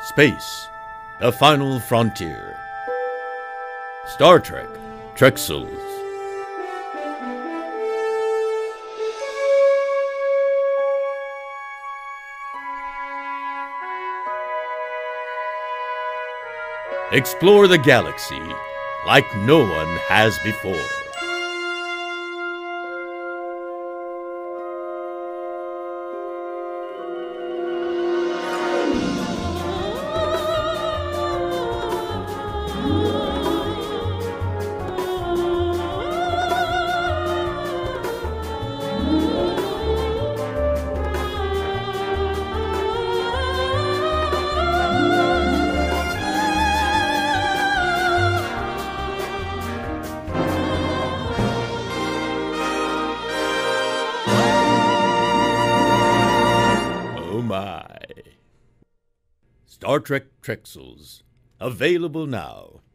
Space, the final frontier. Star Trek Trexels. Explore the galaxy like no one has before. My. Star Trek Trexels, available now.